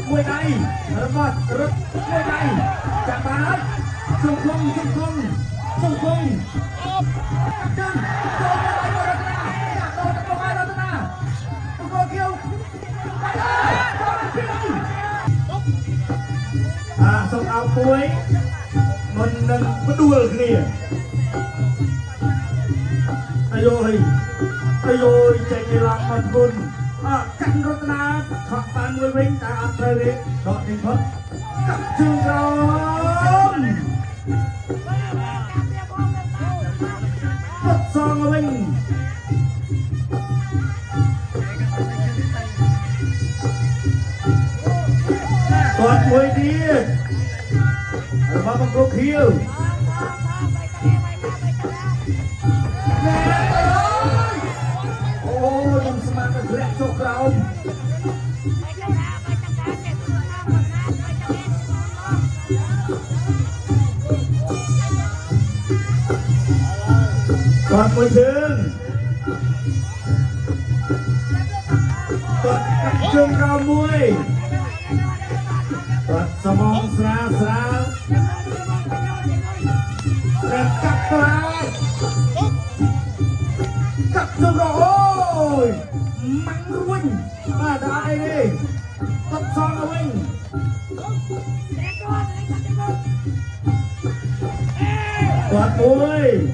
mùi đây rất rất mùi đây chạm bát xung khung chân xong áo cuối mình đua kìa ai ơi chạy đi làm mặt vun canh rốt na thọ bàn mùi vinh ta áp rơi đi đọt hình phất cặp chương rôn bất song ở mình toàn mùi đi ở bao bằng cô khiêu đừng semangat gerak cokram còn môi trường còn cặp trường cao mùi còn sờ mong sra dan cặp lại cặp trường rồi mắng ruin mà đại đi tập son ở mình quạt mùi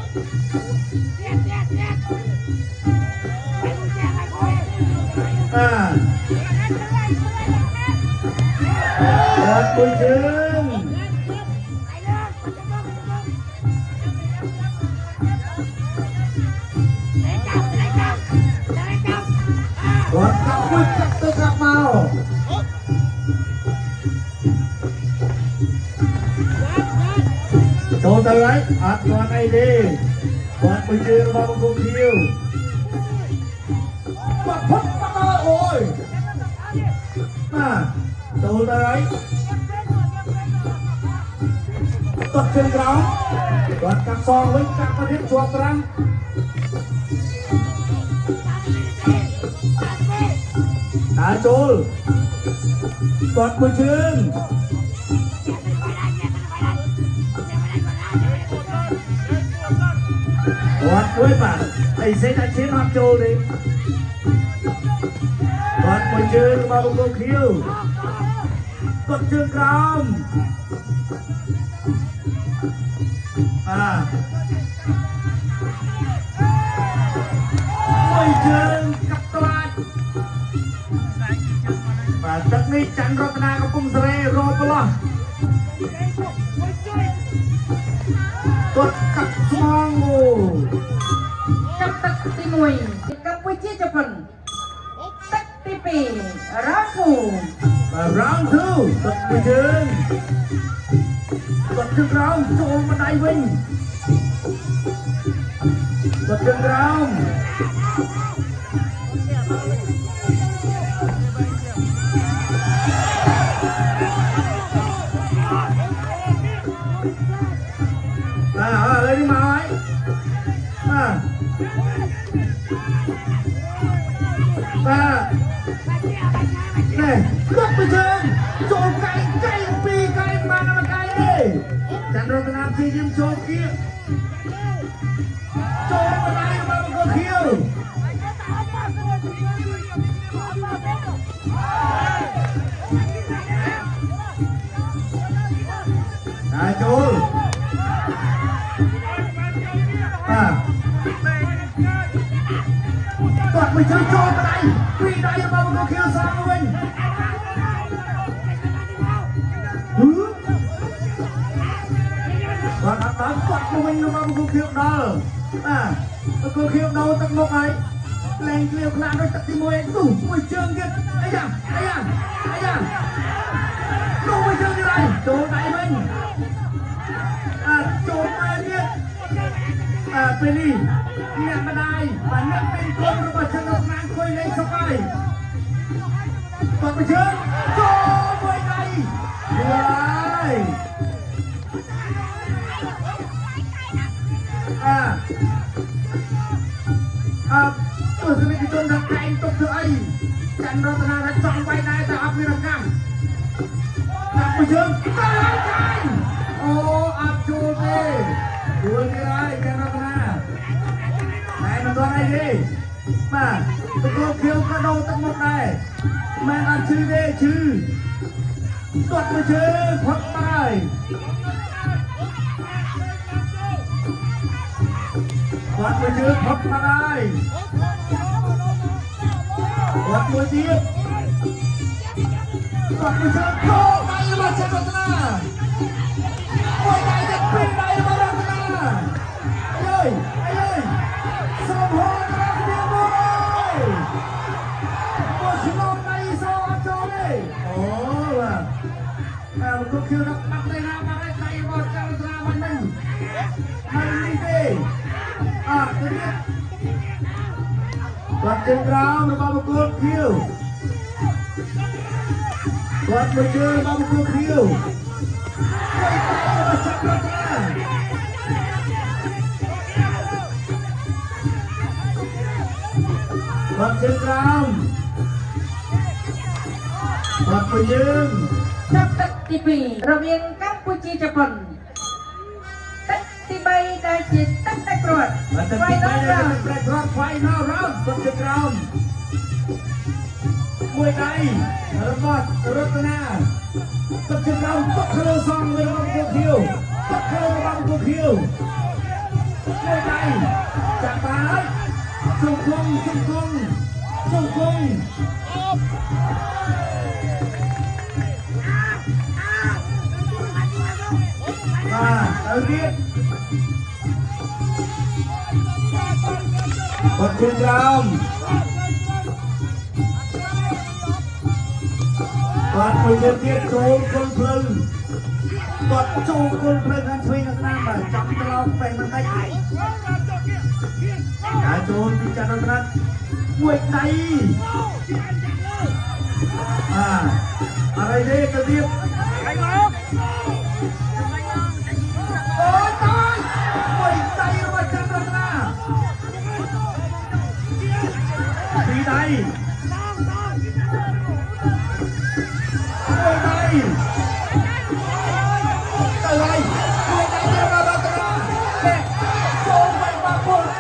quạt mùi trứng quạt cặp mùi cặp tư cặp màu tô tới ấy con này đi quạt mùi trứng vào một cuộc thiêu quạt phất bắt ơi ôi tô tới ấy tập chân gáo quạt cặp son với cặp có thiết chuột răng đá trôi quạt môi trường quạt cuối bản thầy sẽ đánh chiến hoạt trôi đi quạt môi trường mà một cuộc khiêu quạt trường crom môi trường cặp toát và tất ní chẳng rốt na có cung sre rô bó tuột cặp xong cặp tắc tí mùi cặp với chia cho phần tắc tí bì round two và round two tuột môi trường round trộn mà đại vinh tuột trường round lấy đi màu ấy này lúc bây giờ chỗ cây pì cây mà nó cây đi chẳng rồi làm gì nhưng chỗ kia chỗ mà đây mà có khiêu đại chỗ còn mình chơi trộn vào đây vì đây mà một khiêu sang của mình còn ăn bám quạt của mình mà một khiêu đó một khiêu đâu tận một ấy lên khiêu làm rồi tận thì mùi đủ mùi trường kia ấy da đủ mùi trường như này trộn đại mình trộn vào kia bên đi nhận mà đài và nhận bên con rồi mà chân đột ngang khôi lên sốc ai còn bây giờ cho với đây rồi tôi sẽ bị cái chân đặt cạnh tục thử ấy จันรัตนาและจองไว้ได้แต่อัพวิรกรรมจับไปเชิงตายกันโอ้อับจูเต้ดูนี่ไรจันรัตนาไหนมันตัวไหนดีมาตะโกนเขียวกระโดดตั้งหมดได้แม่อันชื่อเด้ชื่อกดไปเชิงพักไปวัดมือเชือกพับมาได้วัดมือเชือกวัดมือเชือกโค้งไปมาเช็ดรัตนาโอ้ยได้จะปีนได้มารัตนาเย้ยเย้ยสมบูรณ์รักเดียวเลยโอ้ชิโน่ในโซ่อัจฉริยะโอ้ว่ะมันก็คือรับนักได้นะมาได้ใจบอลจันทรามันหนึ่งดีวัดเจนกราวระบาดกดคิววัดมือเชือกระบาดกดคิววัดเจนกราววัดมือเชือกจับตัดทีปีระเบียงกัมพูชีญี่ปุ่นตัดทีใบได้จิตตัดได้กรดไฟนอลราวไฟนอลราววัดเจนกราวมวยไทยระบาดรัตนาวัดเจนกราวตกเครือซองระบาดกดคิวตกเครือระบาดกดคิวมวยไทยจับตาจุกงจุกงจุกงเอาเรียกวัดเชียงรามวัดมือเชียงเทียนโจมคนเพลิงวัดโจมคนเพลิงกันช่วยนักหน้ามาจับตลอดไปมันได้การโจมพิจารณามวยไทยอะไรเด็กกระเดียบโอ้ยตายมวยไทยมาจับตลอดปีไทยมวยไทยอะไรมวยไทยเดินมาตลอดเด็กโจมไปมาโผล่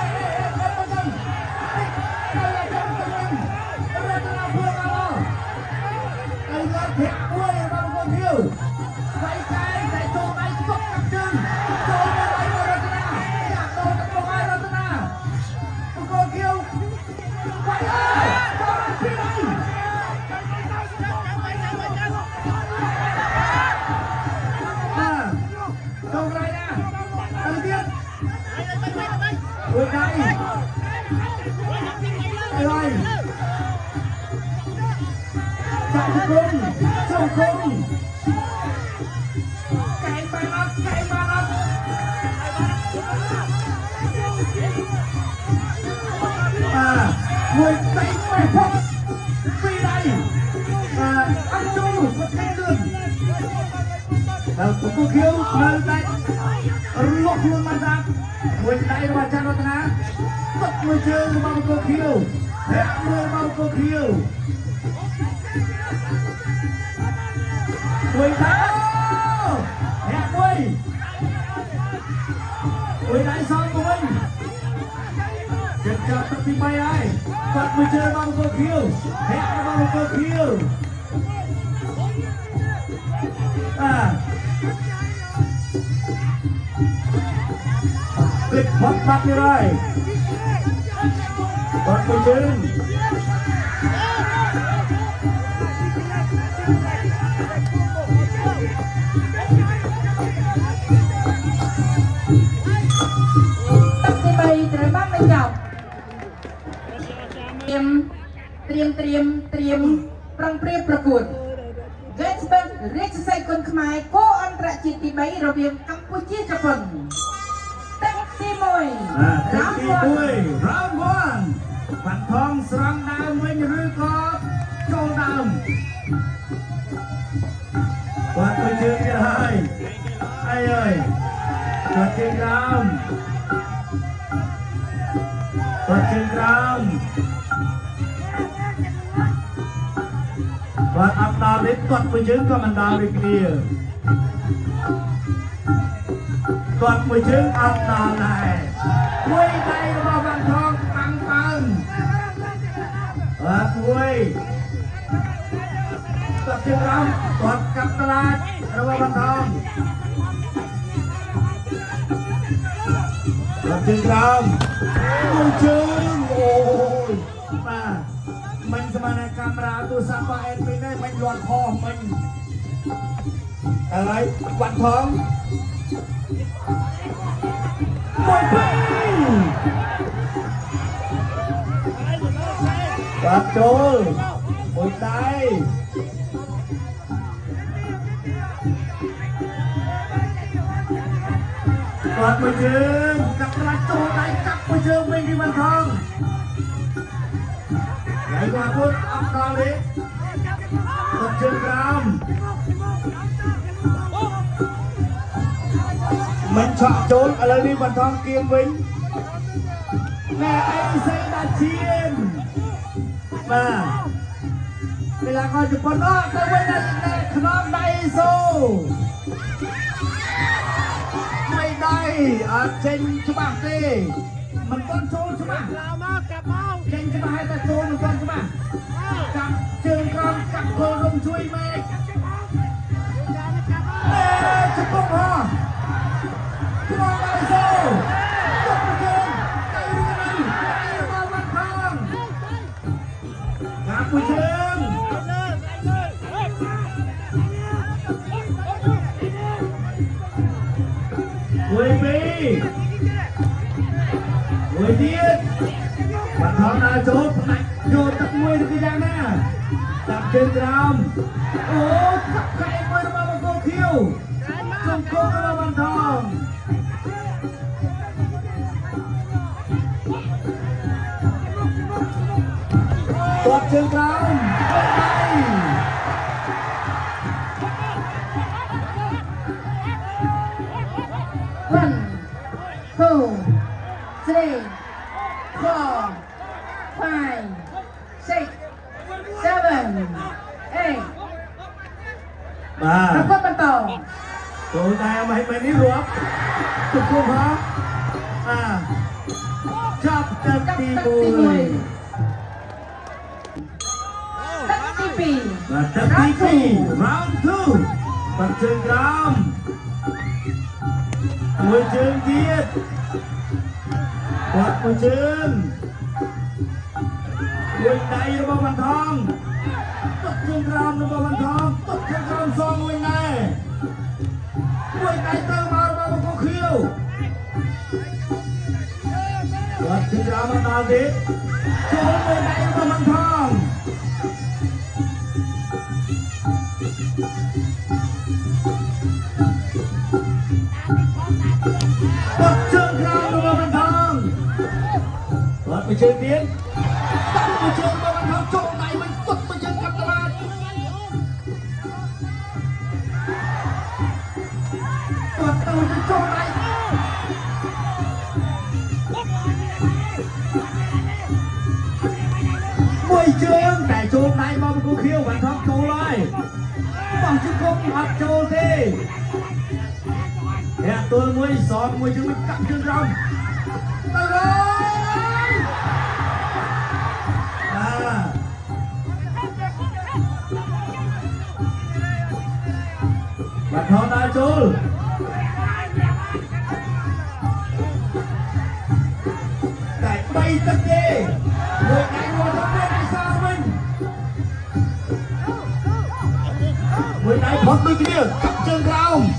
เห็ดกล้วยบางคนเที่ยวไว้ใจแต่โจมไปตกกับจึงโจมไปไว้รัตนาอยากโดนตะโกนไว้รัตนาบางคนเที่ยวไว้โจมพี่ไหนโจมไรนะอะไรเดียวโอ้ยไงอะไรจับกุมจับกุมไก่มาแล้วไก่มาแล้วมวยไก่ไม่พบปีใดอันจูก็แทงเดินแล้วผมก็เขียวเลยได้ล็อกลงมาจากมวยไก่มาจากรัตนาตบมือเชิงมาก็เขียวแหกมือมาก็เขียวมวยไทยแหกมวยไทยซ้อมมวยจะจับตัดที่ไม่ได้ปัดมือเจอบางคนคิวแหกบางคนคิวติดพัดปัดไม่ได้ปัดมือเจอตัดทีใบเตรียมบ้านไม่จับเตรียมปรังเปรียบประกวดเกสเบิร์กเรียกใส่คนขมายโกอันตรจิตทีใบระเบียงกัมพูชีญี่ปุ่นตัดทีมวยรามวันปันทองสรังดาวเวญรือกอบโจดาววัดไปเชิญกันให้ไอ้เอ้ยวัดเชิญรามวัดเชิญราม Buat Abdal ini tuat menjeng ke mandal di kia. Tuat menjeng Abdal này. Quay tay vào bàn thong tăng tăng. Quay. Tuat chừng rong. Tuat cặp tà lát. Vào bàn thong. Tuat chừng rong. Menjeng. Ôi. Mà. Mình semana kamera tu sampai NP ni mình luar kho mình. Đấy, quạt thong. Một pin. Quạt trôi. Một tay. Quạt mười chương, cặp lá trôi tay cặp mười chương mình đi bàn thong. Hãy qua phút Abdal đi. Tập trên cam. Mình chọn trốn ở đây đi bàn thong Kiêm Vinh. Mẹ anh sẽ đặt chiên. Mà đây là con chụp con đó. Tôi mới đặt khăn đầy xô. Mày đây ở trên chú bạc đi. Mình con trốn chú bạc. Trên chú bạc hay ta trốn một con chú bạc. Cặp trường con cặp cô rung chui mẹ. Ê chú bông hò. Chú bông đầy xô. Cặp một trường. Tay đi cái này. Tay vào mặt thong. Cặp một trường. Quỳ bì. Quỳ tiết. Bạn thong là chốt. Vô tập mùi cái giang nè. Tập trên gồm. Ồ, cặp cây mới nó bao cô khiêu. Trong cô nó là bạn thong. Tập trên gồm. One, two, three, four, five, six, seven, eight. Bà. Nó có bắt đầu. Tụi này mày đi ruột. Tụi cô hả? À. Chọc tật tì mùi. Tắc tì pì. Và tật tì pì. Round 2. Tập trường gồm. Mùi trường tiết. Quạt mùi trường. Quỳnh đây nó bao bàn thong. Tập trường gồm nó bao bàn thong. Tập trường gồm xong quỳnh này. Quỳnh đây tơ vào nó bao cô khiêu. Quạt trường gồm nó bao tiết. Chỗ quỳnh đây nó bao bàn thong. Tập trường gồm nó bao bàn thong. Quạt mùi trường tiết. Tập mùi trường nó bao bàn thong. Chỗ này mình tuột mùi trường cặp tà lát. Tuột từ cái chỗ này. Mùi trường để chỗ này bao cô khiêu bàn thong chỗ lại. Bằng chứ không học chỗ thế. Hẹn tôi mùi giọt mùi trường mình cặp trường rong. Tao rồi. À. Bạn thon đã chôn. Cái bay tất kê. Người đánh một thằng lên hay sao mình. Người đánh thoát đi cái điều. Cặp chân rong.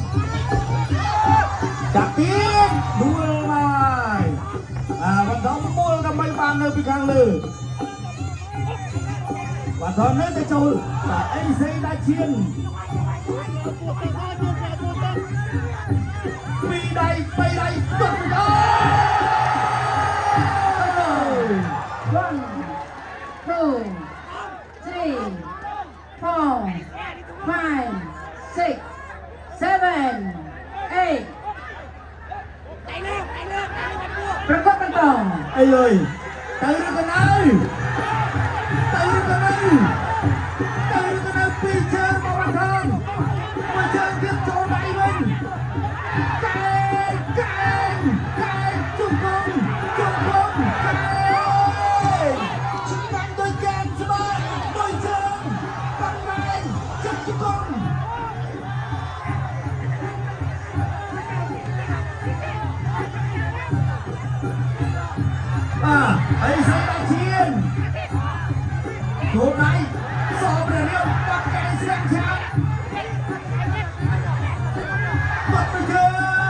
Chặt tiếng. Đua lại. À bạn thon mua cái bay bàn nơi bị khang lử. Bạn thon hết cái trôi. Và AC đã chiên. Bay đây, tuột mình ơi! One, two, three, four, five, six, seven, eight. Berikut mentong. Ê ơi, từ được con ơi! Từ được con ơi! Từ được con ơi! Hôm nay so với điều bắt cái xem chán bắt bây giờ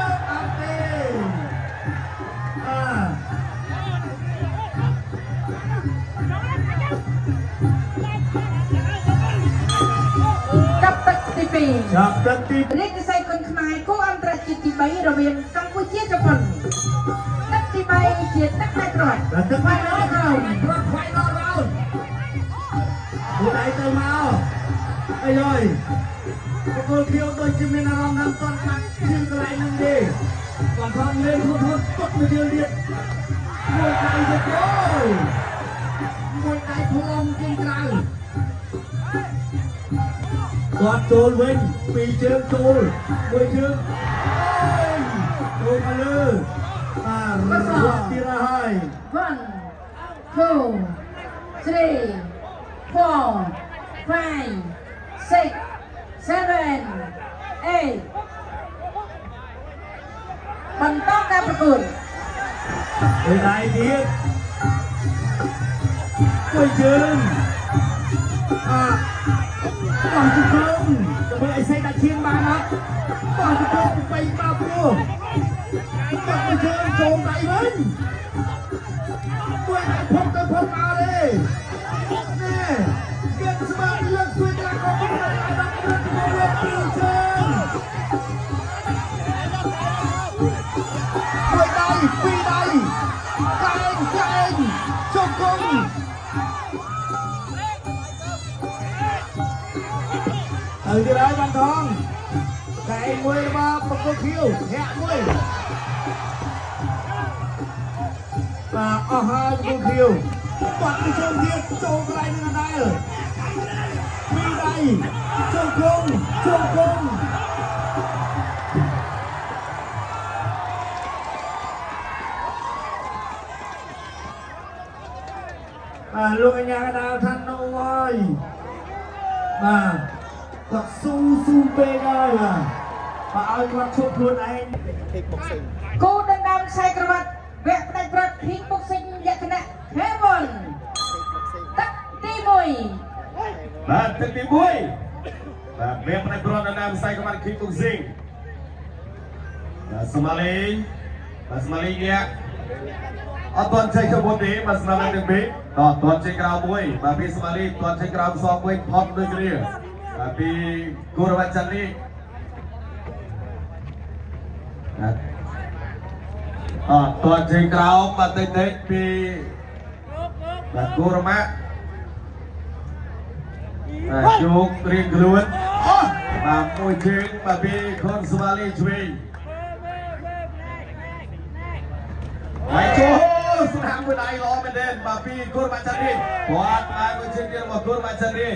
Chập tậnទីនេះគឺសៃគុនខ្មែរគូអន្តរជាតិទី3រវាងកម្ពុជាជប៉ុនទឹកទី3ជាទឹកតែប្រវត្តិទឹកតែប្រវត្តិរត់ខ្វាយដល់រោនគូដៃទៅមកអីហើយគូខៀវដូចជាមានអារម្មណ៍ថាគាត់ខ្លាចជឿកន្លែងនឹងទេគាត់ខំលេងហត់ទុកមួយទៀតមួយដៃទៅអូយមួយដៃផ្លុំជាងក្រៅគាត់ចូលវិញពីរជើងចូលមួយជើងចូលមកលើរត់ទៀតហើយ 1 2 3 4 5 6 7 8បន្តការប្រកួតមួយដៃទៀតមួយជើងបងជង្គង់ដើម្បីឲ្យសេដាក់ឈាមបានអត់បងជង្គង់បីបាព្រោះបងមួយជើងចូលដៃវិញមួយដៃផុសទៅផុសមកទេណែគេស្មាតលើកស្ទួយក្រាស់ក៏មិនបានដល់មកពីរជើងមួយដៃពីរដៃកែងជង្គង់ទៅទៀតហើយបានថងតែមួយរបស់បង្គោលខៀវធាក់មួយបាទអស់ហើយបង្គោលខៀវបាត់ទៅចូលទៀតចូលកន្លែងនឹងដែរពីរដៃជង្គង់លោកអញ្ញាកដាលថាន់នោះហើយបាទគាត់ស៊ូពេកហើយបាទឲ្យគាត់ឈប់ខ្លួនឯងគោដណ្ដើមខ្សែក្រវ៉ាត់វគ្គផ្ដាច់ប្រត់ Kick Boxing លក្ខណៈ Heaven ទឹកទី1 បាទទឹកទី1បាទវគ្គផ្ដាច់ប្រត់ដណ្ដើមខ្សែក្រវ៉ាត់ Kick Boxing បាទស្មាលេងនេះអត់ទាន់ចេញទៅមុនទេបាទស្មាលេងទាំងពីរអត់ទាន់ចេញក្រៅមួយបាទពីស្មាលេងទាន់ចេញក្រៅសងវិញផុតដូចគ្នាបាទពីគូរវ៉ាត់ចាន់នេះទាន់ចេញក្រៅបាទតិចពីបាទគូរម៉ាក់ជោគរៀងខ្លួនបាទមួយជើងបាទពីខុនស្មាលេងឆ្វេងហើយចូលស្នាមមួយដៃល្អមែនទេបាទពីគូរវ៉ាត់ចាន់នេះគាត់បានមួយជើងទៀតរបស់គូរវ៉ាត់ចាន់នេះ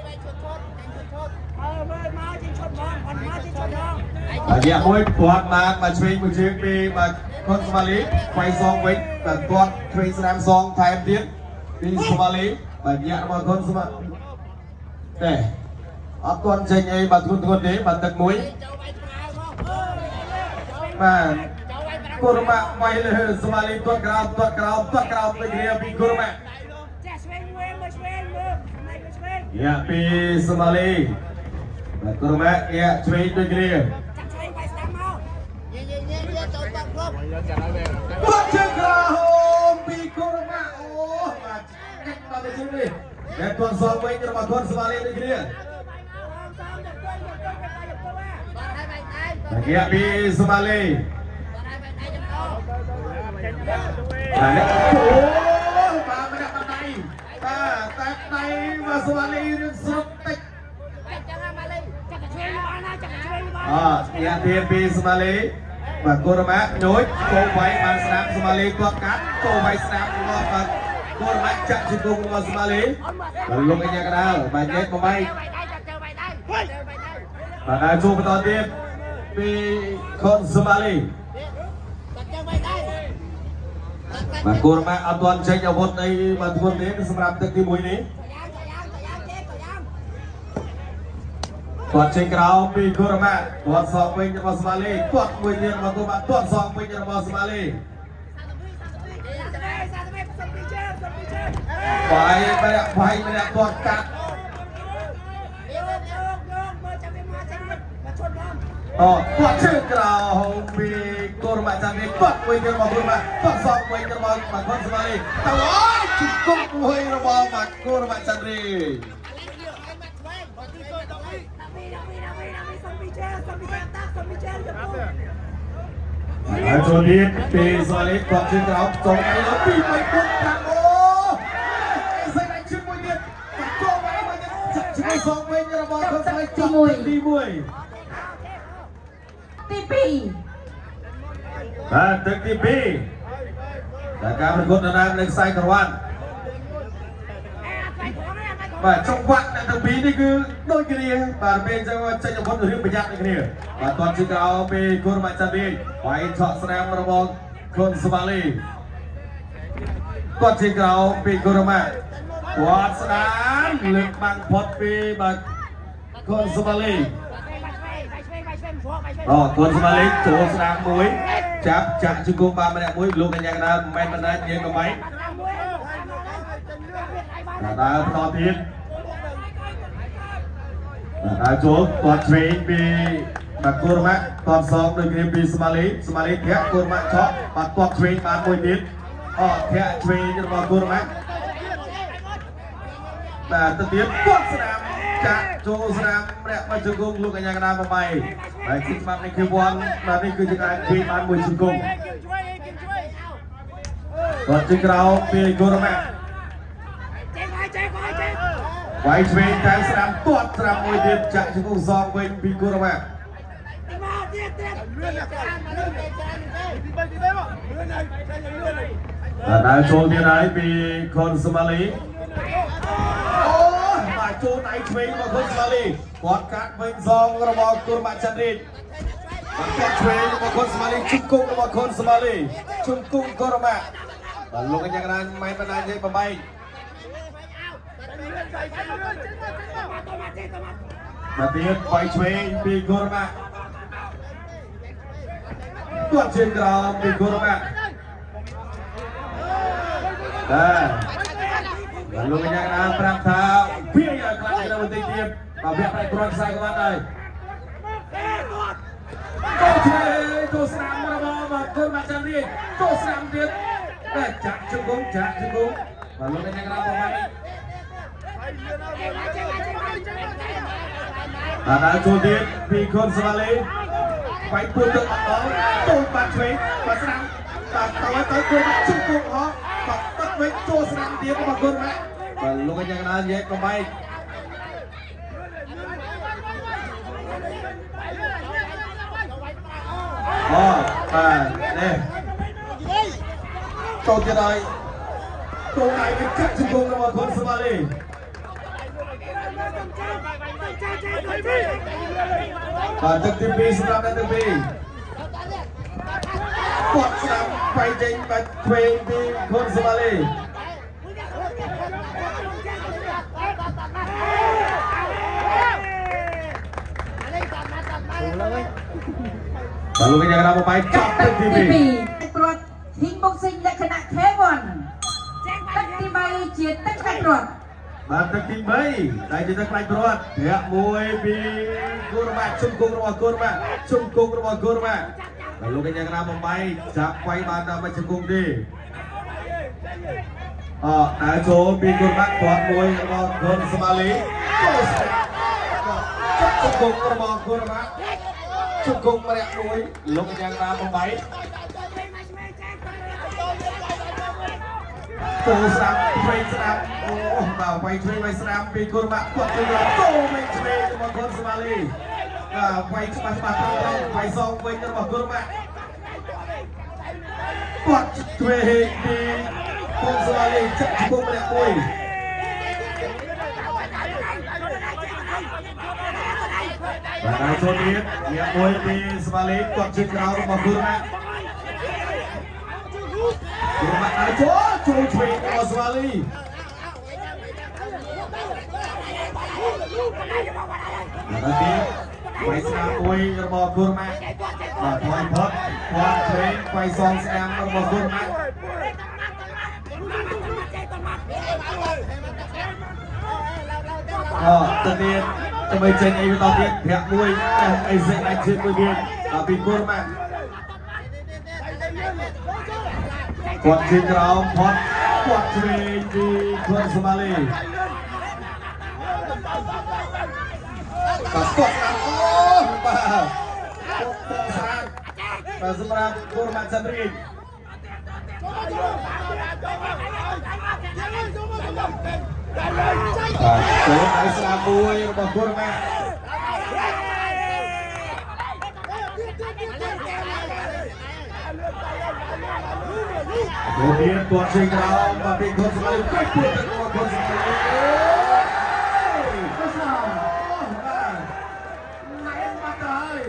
រយៈមួយគាត់បានឆ្វេងមួយជើងពីបាទខុនស្មាលីខ្វៃសងវិញបាទគាត់ឆ្វេងស្នាមសងថែមទៀតពីស្មាលីបាទរយៈរបស់ខុនស្មាលីតែអត់គាត់ចេញអីបាទធ្ងន់ទេបាទទឹកមួយបាទគូរម៉ាក់វាយលើស្មាលីគាត់ក្រោមដូចគ្នាពីគូរម៉ាក់យ៉ាពីស្មាលីបាទគូរម៉ាក់យ៉ាឆ្វេងដូចគ្នាបាត់ជើងក្រហមពីគូរម៉ាក់អូបាទកាច់ដល់ទៅជើងនេះតែគាត់សងវិញរបស់គាត់ស្មាលីដូចគ្នាបាទយ៉ាពីស្មាលីបាទអូបាទមិនដាក់ដៃបាទតែដៃមកស្មាលីរឿងស្រុកតិចយ៉ាទៀតពីស្មាលីបាទគូរម៉ាក់ញូចគោវាយបានស្នាមស្មាលីគាត់កាត់គោវាយស្នាមរបស់បាទគូរម៉ាក់ចាក់ជង្គង់របស់ស្មាលីបាទលោកអញ្ញាកដាលបាទញែកមកវាយបាទជួបបន្តទៀតពីខុនស្មាលីបាទគូរម៉ាក់អត់ទាន់ចេញអាវុធអីបាទធ្ងន់ទេសម្រាប់ទឹកទី1នេះគាត់ចេញក្រៅពីគូរម៉ាក់គាត់សងវិញរបស់ស្មាលីគាត់មួយទៀតរបស់គូរម៉ាក់គាត់សងវិញរបស់ស្មាលី Bài mà đã toàn cắt toàn chơi cầu vì cô mà chẳng biết toàn quay cái mà cô mà toàn sọc quay cái mà con xem đi tao ơi chỉ công quay nó mà cô mà chẳng đi cho đi thì rồi đi toàn chơi cầu trong cái nó bị mấy con thằng ô dây đánh chuyên môi điện cho máy mà chỉ có sọc quay cái mà con phải chọn đi mùi TP ទឹកទី2តែការប្រកួតដណ្ដើមនៅខ្សែក្រវ៉ាន់បាទចុងវ៉ាក់ទាំងពីរនេះគឺដូចគ្នាបាទពេលអញ្ចឹងចេញអាវុធរឿងប្រយ័ត្នដូចគ្នាបាទតន់ជិះក្រោយពីគុណមកចាន់វិញវាយឆក់ស្រាមរបស់គុណស្វាលីគាត់ជិះក្រោយពីគុណមកគាត់ស្ដាមលើកបាំងផុតពីបាទគុណស្វាលីគុណស្វាលីចូលស្ដាមមួយចាប់ចាក់ជង្គង់បានម្នាក់មួយលោកកញ្ញាកណ្ដាលមិនមែនបណ្ដាយើងក៏មិនដើរបន្តទៀតដើរចូលគាត់ឆ្វេងពីបាទគូរម៉ាក់គាត់សងដូចគ្នាពីស្មាលីធាក់គូរម៉ាក់ឆក់បាទគាត់ឆ្វេងបានមួយទៀតធាក់ឆ្វេងរបស់គូរម៉ាក់បាទទៅទៀតគាត់ស្ដាមចាក់ចូលស្ដាមម្នាក់មកជង្គង់លោកកញ្ញាកណ្ដាល8ហើយគិតច្បាប់នេះគឺវ៉ាន់បាទនេះគឺជាការឆ្វេងបានមួយជង្គង់គាត់ជិះក្រោមពីគូរម៉ាក់វាយឆ្វេងតែស្ដាំទាត់ស្ដាំមួយទៀតចាក់ជង្គង់សងវិញពីគូរម៉ាក់ដើរចូលទៀតហើយពីខុនស្មាលីបាទចូលដៃឆ្វេងរបស់ខុនស្មាលីគាត់កាត់វិញសងរបស់គូរម៉ាក់ចន្ទរីកបាទគាត់ឆ្វេងរបស់ខុនស្មាលីជង្គង់របស់ខុនស្មាលីជង្គង់គូរម៉ាក់បាទលោកកញ្ញាកណ្ដាលមិនបណ្ដាញទេបំបីបាទទៀតវាយឆ្វេងពីគូរម៉ាក់គាត់ជើងក្រោមពីគូរម៉ាក់បាទលោកកញ្ញាកណ្ដាលប្រាប់ថាវាឲ្យខ្លាំងទៅបន្តិចទៀតបាទវាប្រែគ្រាន់ខ្សែក្បាត់ហើយកូឆ្វេងចូលស្រាមរបស់បាទគូរម៉ាក់ចាំរៀងចូលស្រាមទៀតតែចាក់ជង្គង់បាទលោកកញ្ញាកណ្ដាលប្រហែលបាទដើរចូលទៀតពីខុនស្វាលីវាយពួនទៅអត់ដល់ចូលបាត់ឆ្វេងបាទស្រាំបាទទៅគូរម៉ាក់ជង្គង់ហោះបាទទឹកវិញចូលស្រាំទៀតរបស់គូរម៉ាក់បាទលោកកញ្ញាកណ្ដាលនិយាយកំបែកបាទនេះចូលទៀតហើយចូលដៃទៅចាក់ជង្គង់របស់ខុនស្វាលីបាទទឹកទី2សម្រាប់ទឹកទី2គាត់ស្ដាប់បៃចេញបាច់ឆ្វេងពីខុនស្មាលីបាទលោកកញ្ញាកណ្ដាលមកបាយចាប់ទឹកទី2 គ្រាប់ធីមបុកស៊ីងលក្ខណៈ K1 ទឹកទី3ជាទឹកខាត់គ្រាប់បាទទឹកទី3ដែលជាទឹកផ្លាច់ព្រាត់ធាក់មួយពីគូរម៉ាក់ជង្គង់របស់គូរម៉ាក់ជង្គង់របស់គូរម៉ាក់ហើយលោកកញ្ញាកណ្ដាលបំបីចាប់វាយបានតាមជង្គង់ទេដើរចូលពីគូរម៉ាក់គាត់មួយរបស់គូនស្មាលីចូលស្ដាប់ជង្គង់របស់គូរម៉ាក់ជង្គង់ម្នាក់មួយលោកកញ្ញាកណ្ដាលបំបីចូលស្ដាប់ឆ្វេងស្ដាប់បាទវាយឆ្វេងវាយស្ដាប់ពីគូរម៉ាក់គាត់ទៅចូលវិញឆ្វេងរបស់គូនស្មាលីវាយច្បាស់ទៅវាយសងវិញរបស់គូរម៉ាក់គាត់ឆ្វេងពីគូនស្មាលីចាក់ជង្គង់ម្នាក់មួយបាទហើយចូលទៀតអ្នកមួយពីស្មាលីគាត់ជិះក្រោយរបស់គូរម៉ាក់គូរម៉ាក់ហើយចូលឆ្វេងរបស់ស្មាលីបាទទៀតវាយស្ដាំមួយរបស់គូរម៉ាក់បាទថយផុតគាត់ឆ្វេងវាយសងស្ដាំរបស់គូរម៉ាក់ตอนนี้จะไปเจนไอ้ตอนนี้แผลมวยไอ้เซนไอ้เชือกมวยเบียนปีกูร์มากวดทีเราพอดกวดทีดีคนสมาลีกับกวดโอ้บ้ามาสำหรับกูร์มาจันทรีตัวไอ้สลาบุยมากูร์มาตัวเดียนตัวจริงเรามาเป็นคนสมัยไม่พูดแต่ตัวคนสมัยก็สาวไหนมาตาย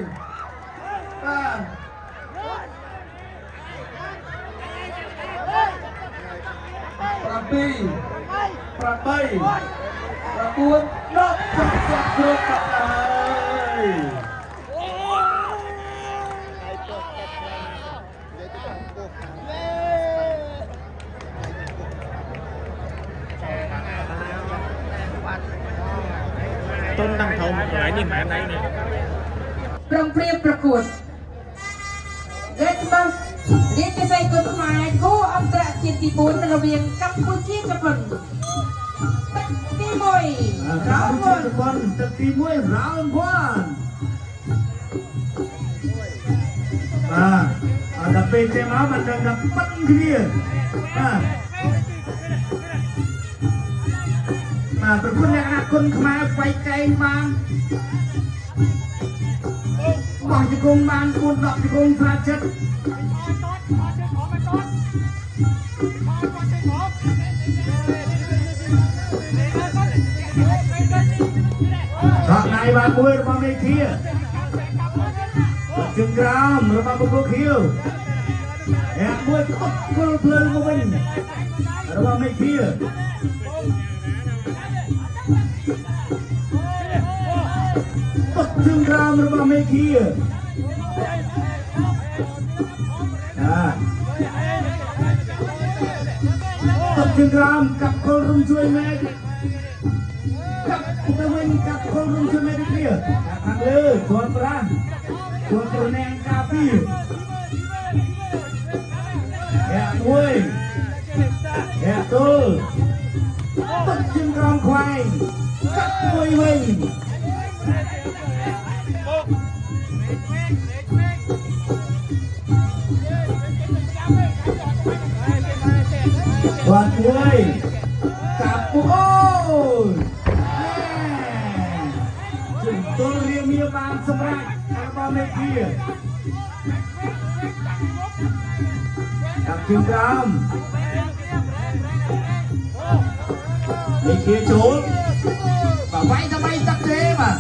ประปีประใบประกวนนกจับจับกรุ๊ปกับไต้นตั้งเขาหลายนี่หมายไหนเนี่ยโรงเรียนประกวดเรียนบัสเรียนจะใส่กฎหมายกู้อันตรจิตติบุญระเบียงกัมพูชีญี่ปุ่นตีมวยราววันตีมวยราววันada PCMAมันdapat dia berpun yang akun kemana baik kain bang bang jekung bang pun tak jekung derajat tak naik bangun rumah media jenggram rumah buku hiu yang buat kepul belum mungkin rumah media jenggram rumah media jenggram kapkol rum cuy med kap utamain kapkol rum cuy med dia kang le tuan perang tuan turneng kapi ya woi ya tul jenggram khoai kap woi woi Tuan woi kapu oi jentul ria bang seberang apa media jenggram media trốn và vay ra bay tắc thế mà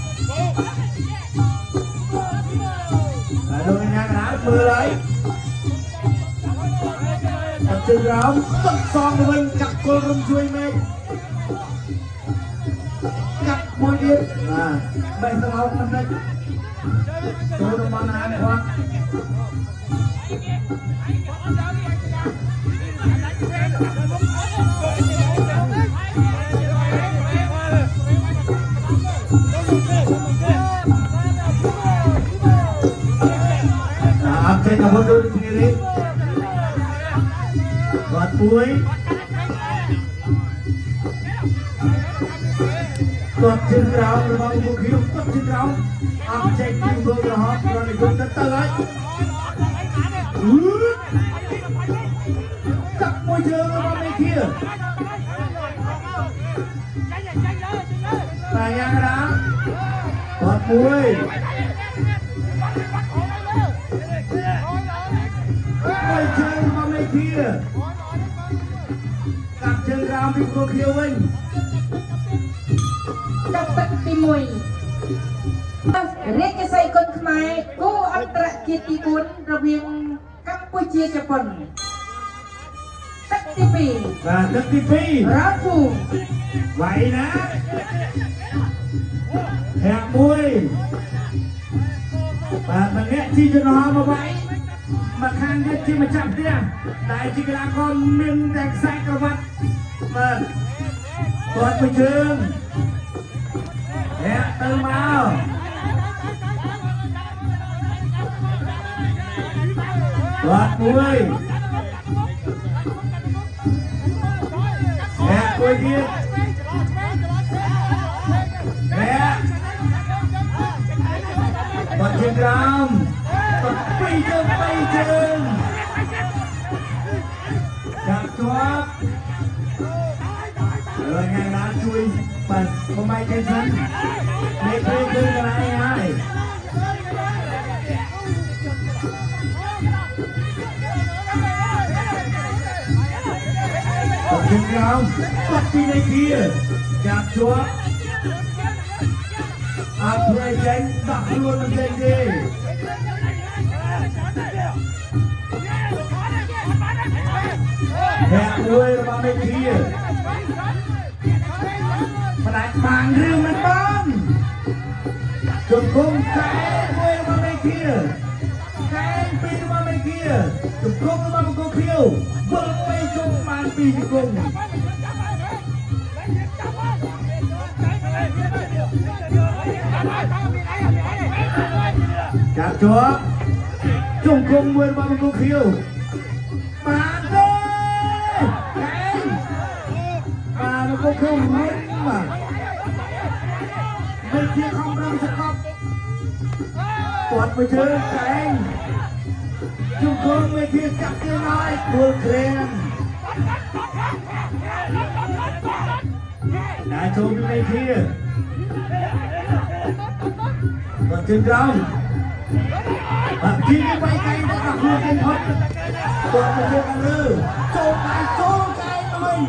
đôi ngang đá mưa đấy chân ráo tận son của mình cặp cô rung chui mê cặp môi điện bệnh tao áo năm đây tôi đồng bằng hai khoan saya nak bodoh di sini buat kue tuat jendrau rumah ibu hidup tuat jendrau abjek timbul rahap orang itu tertelai tak mau jalan apa mikir sayang dah buat kue ôi chơi mà mày kia cặp chân rau bị cô khiêu anh cặp tận tim mùi riêng cái say con khmai cô ăn trạ kiệt tì cuốn rồi viên Campuchia Japan tắc tivi và tắc tivi ráo phù vậy nè hẹn môi và mình nghe chi cho nó mà vậy mà khang nhất chi mà chậm thế tại chỉ là con miên đẹp sai cả vật mà toàn bình thường từ mau quạt mũi nè cuối kia nè bật chân ram bật bay chân chặt chót rồi ngày đã chui bật không bay trên sân để chơi chơi cái này ngay bật chân ram bật đi đây kia chặt chót Akhirnya jeng tak keluar menjadi. Hẹn đuôi là bọn mình kia. Mà đánh bằng riêng mình bóng. Chụp cung cái đuôi là bọn mình kia. Cái pin là bọn mình kia. Chụp cung là bọn mình cô khiêu. Vâng bay chụp màn pin chụp cung. Chạm chúa chung cung nguyên bao nhiêu khiêu mà đây cái mà nó có khiêu hết mà bên kia không đâu sẽ không quạt với chơi cái chung cung bên kia chặt kia nói buồn khen đã trốn bên kia còn trên trong bạn kia cái bay cây đã gặp luôn trên hết còn một chiếc ăn lư trốn cái thôi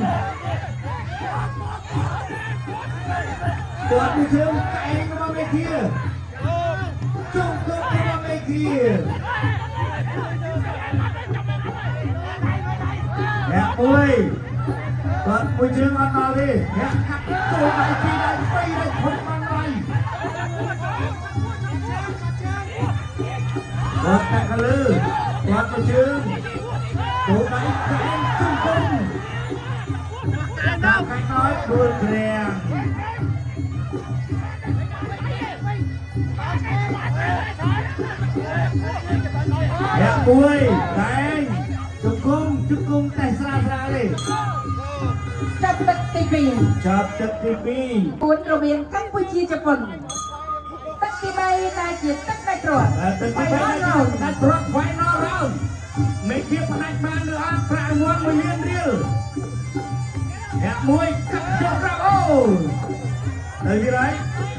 còn một chiếc cây nó bao bên kia chung cung nó bao bên kia nè ôi còn một chiếc ăn nào đi nè cắt trốn cái kia này bay này không ăn này quạt tại cả lư quạt vào chương cổ đánh cái chung cung nào cách nói buồn kìa đẹp vui đánh chung cung tay ra đi chập tật TV 4 រវាងកម្ពុជាជប៉ុនទឹកទី3ដែលជាទឹកដាច់ទ្រាំទឹកទី3ដាច់ទ្រាំ Final round មេឃាផ្នែកបានឬអត់ប្រាក់រង្វាន់1លានរៀលអ្នកមួយកាត់យកប្រាក់អូទៅទីไร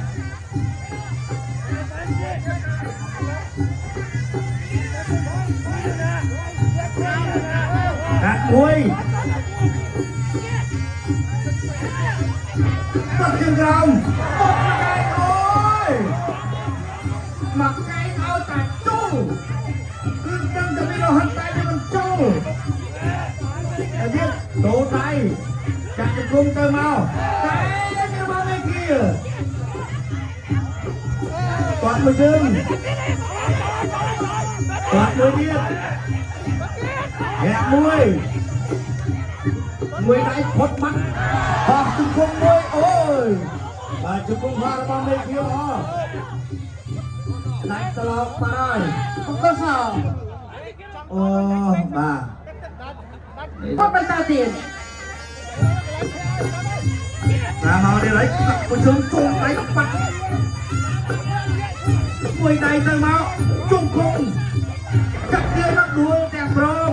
អ្នកមួយបត់ជើងក្រោមបត់មកឯងអូយមកកែងឲ្យតែចូលគឺដឹងតែមានរហ័សតែមិនចូលតែទៀតដូរដៃចាក់ជង្គង់ទៅមកតែនេះមកនេះkiaគាត់មួយជើងគាត់មួយទៀតអ្នកមួយដៃផុតមកបោះជង្គង់មួយអូយបាទជង្គង់មករបស់នេះkiaហ៎ដាច់ត្រឡប់បាយអង្គសោអូបាទបបតាទៀតណាមកនេះឡើយពុជុំជុំដៃបាត់មួយដៃទៅមកជុំគុំចាក់ទៀតមកដួលទាំងព្រម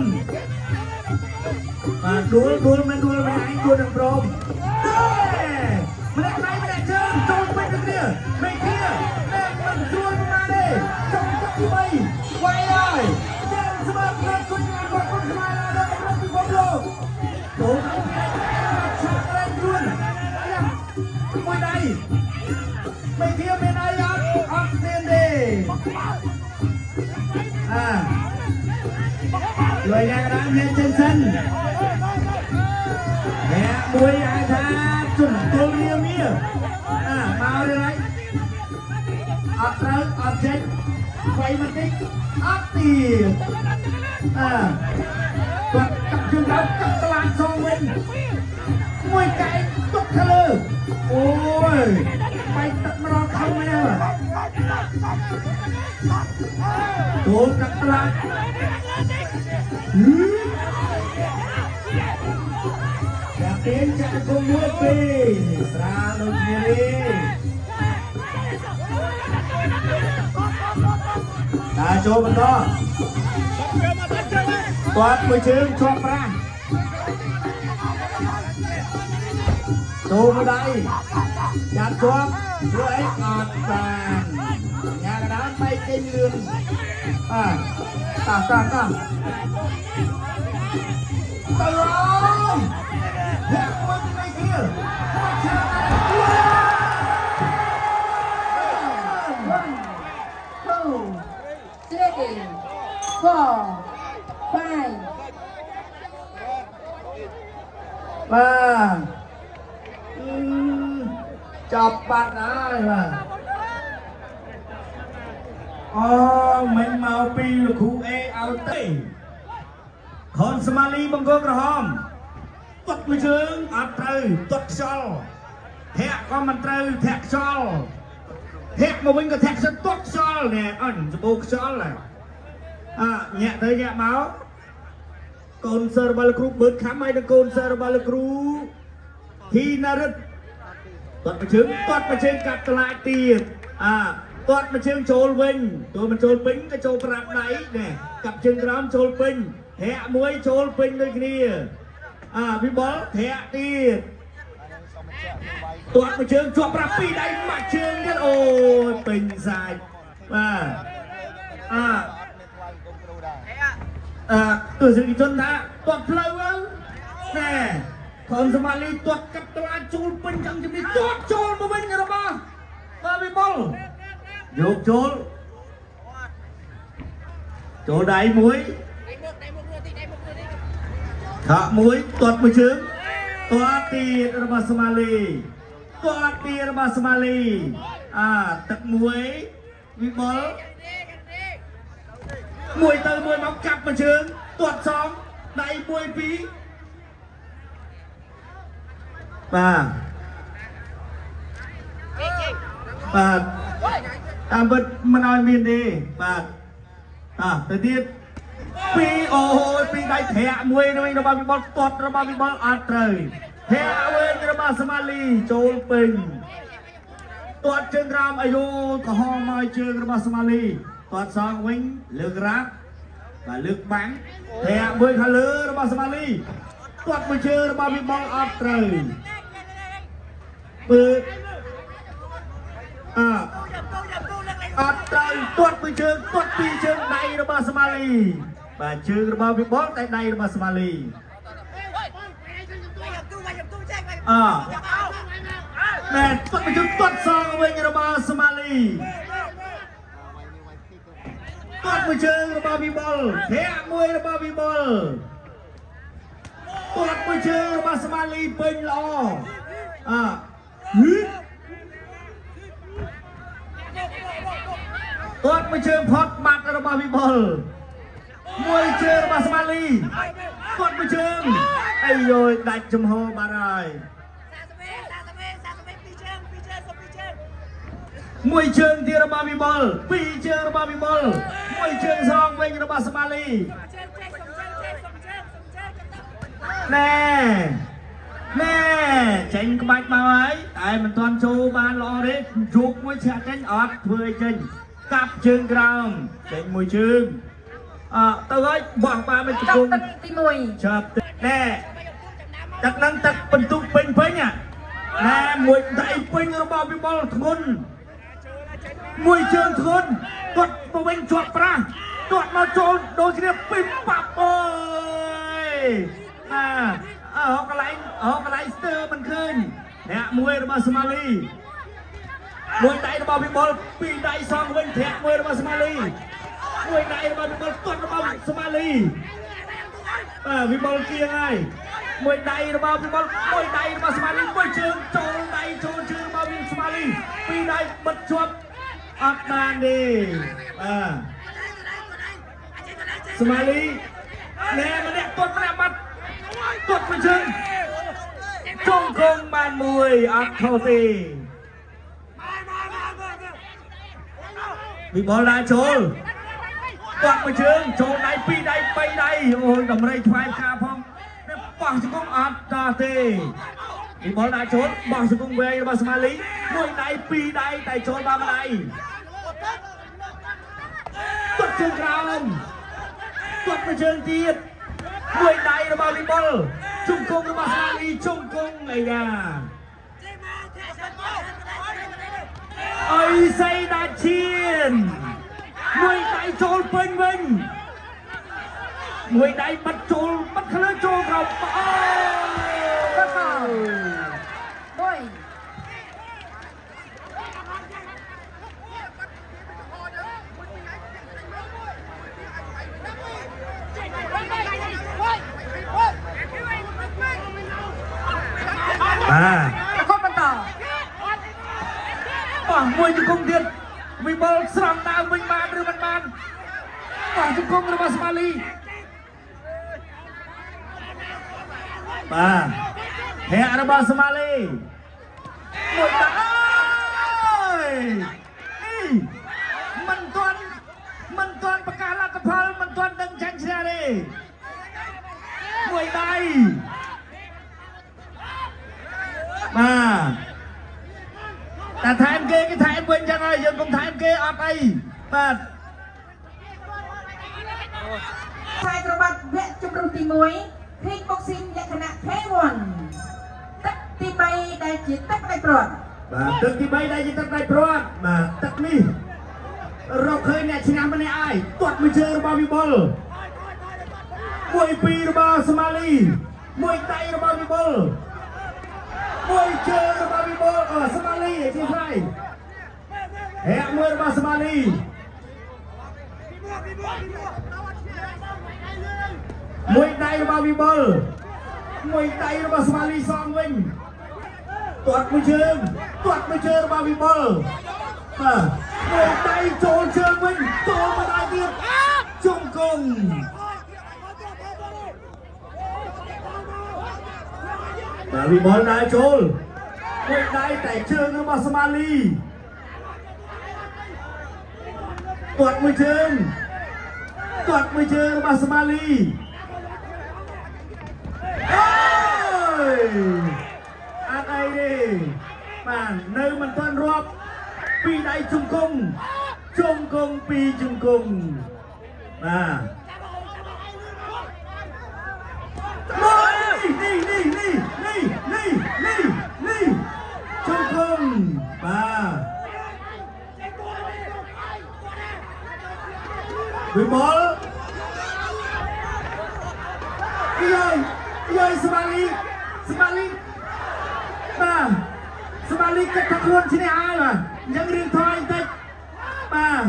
បាទដួលមិនឯងដួលទាំងព្រមម្នាក់ដៃម្នាក់ជើងចូលពេញទៅគ្នាមិនគ្នាមិនជួលមកទេចង់ទឹកទី3វាយហើយចាំស្មារតីជួយងานរបស់គុណខ្មែរដល់ប្រទេសពិភពលោកចូលទៅឆាក់រែងខ្លួនមួយដៃមិនគ្នាមានអីអត់មានទេเลยยังร้านเย็นเจนสันแหะมวยอาชาจุ่มตัวเมียมาเลยไรอัดเริ่มอัดเจ็ดไฟมันติ๊กอัดตีกดกับชุดแล้วกับตลาดซองเว้นមួយកែទុកខាងលើអូយបែកទឹកម្ដងខំនេះចូលកាត់ត្រាច់ចាក់ពេលចាក់គុំមួយពីស្រាលដូចគ្នានេះតាចូលបន្តគាត់មួយជើងជាប់ប្រាស់ចូលមកដៃចាប់ជាប់ព្រោះអីអត់បានញ៉ាកណ្ដាលបែកចេញលឿនតាទៅរងអ្នកមួយពីនេះបាទចាប់បាត់ហើយបាទអូមិនមកពីលោកគ្រូអេឲ្យទេខនស្មាលីបង្គោលក្រហមទាត់មួយជើងអត់ត្រូវទាត់ខ្យល់ធាក់ក៏មិនត្រូវធាក់ខ្យល់ធាក់មកវិញក៏ធាក់ខ្យល់ទាត់ខ្យល់ណែអញសម្បូរខ្យល់ញាក់ទៅញាក់មកកូនសិស្សរបស់លោកគ្រូបឺតខំឲ្យទៅកូនសិស្សរបស់លោកគ្រូធីណារិតទាត់មួយជើងកាត់តឡាចទៀតទាត់មួយជើងចូលវិញចូលមិនចូលពេញក៏ចូលប្រាប់ដៃណែកាប់ជើងក្រោមចូលពេញធាក់មួយចូលពេញដូចគ្នាវិបុលធាក់ទៀតទាត់មួយជើងជាប់ប្រាប់ពីរដៃមកជើងទៀតអូយពេញសាច់បាទទស្សនិកជនថាទាត់ផ្លូវហ្នឹងណែខនស្មាលីទាត់កាប់ត្រាចូលពេញចឹងជំនាញទាត់ចូលមកវិញរបស់បាទវិបុលយកចូលដៃមួយខាក់មួយទាត់មួយជើងទាត់ទៀតរបស់ស្មាលីទាត់ទៀតរបស់ស្មាលីទឹកមួយវិបុលមួយទៅមួយមកកាប់មួយជើងទាត់សំដៃមួយពីរបាទតាមពិតមិនឲ្យមានទេបាទទៅទៀតពីអូយពីដៃធាក់មួយវិញរបស់វិបុលទាត់របស់វិបុលអត់ត្រូវធាក់វិញរបស់ស្មាលីចូលពេញទាត់ជើងក្រោមអាយុកំហមមកជើងរបស់ស្មាលីទាត់សងវិញលើករ៉ាប់បាទលើកបាំងធាក់មួយខាងលើរបស់ស្មាលីទាត់មួយជើងរបស់វិបុលអត់ត្រូវបើអត់ត្រូវទាត់មួយជើងទាត់ពីរជើងដៃរបស់ស្មាលីបាទជើងរបស់វិបុលតែដៃរបស់ស្មាលីណែទាត់មួយជើងទាត់សងវិញរបស់ស្មាលីទាត់មួយជើងរបស់វិបុលធាក់មួយរបស់វិបុលទាត់មួយជើងរបស់ស្មាលីពេញល្អទាត់មួយជើងផុតបាត់របស់វិបុលមួយជើងរបស់ស្មាលីទាត់មួយជើងអីយោដាច់ចំហបាត់ហើយមួយជើងទៀតរបស់វិបុលពីរជើងរបស់វិបុលមួយជើងសងវិញរបស់ស្មាលីណែចេញក្បាច់មកហើយតែមិនទាន់ចូលបានល្អទេជោគមួយឆាក់ចេញអត់ធ្វើឲ្យចេញកាប់ជើងក្រោមចេញមួយជើងទៅហើយបោះបានមិនជង្គង់ទី1ចាប់ណែទឹកនឹងទឹកបន្ទុកពេញណែមួយដៃពេញរបស់វិបុលធ្ងន់មួយជើងធ្ងន់គាត់ទៅវិញជាប់ប្រាស់គាត់មកចូលដូចគ្នាពីប៉ាប់អើយកន្លែងស្ទើមិនឃើញធាក់មួយរបស់ស្មាលីមួយដៃរបស់វិបុលពីរដៃសងវិញធាក់មួយរបស់ស្មាលីមួយដៃរបស់វិបុលទាត់របស់ស្មាលីវិបុលគៀងហើយមួយដៃរបស់វិបុលមួយដៃរបស់ស្មាលីមួយជើងចូលដៃចូលជើងរបស់ស្មាលីពីរដៃបិទជាប់អត់បានទេស្មាលីណែម្នាក់ទាត់ម្នាក់បាត់ទាត់មួយជើងជង្គង់បានមួយអត់ខុសទេវិបុលដើរចូលបាក់មួយជើងចូលដៃ2ដៃ3ដៃអូយតម្រៃថ្វាយផ្កាផងប៉ះជង្គង់អត់តទេវិបុលដើរចូលបោះជង្គង់វែងរបស់ស្មាលីមួយដៃ2ដៃតែចូលបានមួយដៃគាត់ជើងក្រោមគាត់មួយជើងទៀតមួយដៃរបស់វិបុលជង្គង់របស់ស្មាលីជង្គង់អាយ៉ាអើយសៃដាឈៀនមួយដៃចូលពេញវិញមួយដៃបាត់ចូលបាត់ខ្លួនចូលក្រោមអូបាត់ហើយមួយកូនបន្តបោះមួយជង្គង់ទៀតវិបុលស្រង់ដើមវិញបានឬមិនបានបោះជង្គង់របស់ស្មាលីបាទហែរបស់ស្មាលីមួយដៃមិនទាន់ប្រកាសលទ្ធផលមិនទាន់ដឹងចាញ់ឈ្នះទេមួយដៃបាទតែថែមគេថែមវិញចឹងហើយយើងកុំថែមគេអត់អីបាទខ្សែក្រវ៉ាត់វគ្គជម្រុះទី1 King Boxing លក្ខណៈ K1 ទឹកទី3ដែលជាទឹកដៃព្រាត់បាទទឹកទី3ដែលជាទឹកដៃព្រាត់បាទទឹកនេះរកឃើញអ្នកឈ្នះម្នាក់ហើយទាត់មួយជើងរបស់វិបុលមួយ2របស់ស្មាលីមួយដៃរបស់វិបុលមួយជើងរបស់វិបុលស្មាលីជាថ្លៃហែកមួយរបស់ស្មាលីមួយដៃរបស់វិបុលមួយដៃរបស់ស្មាលីសងវិញទាត់មួយជើងរបស់វិបុលបាទមួយដៃចូលជើងវិញចូលមកដៃទៀតជង្គង់បាទវិបុលដើរចូលមួយដៃតែជើងរបស់ស្មាលីទាត់មួយជើងរបស់ស្មាលីអត់អីទេបាទនៅមិនទាន់រាប់ពីដៃជង្គង់ពីជង្គង់បាទនេះជង្គង់បាទវិបុលយាយស្មាលីបាទស្មាលីគិតថាខ្លួនឈ្នះហើយបាទអញ្ចឹងរៀងថយបន្តិចបាទ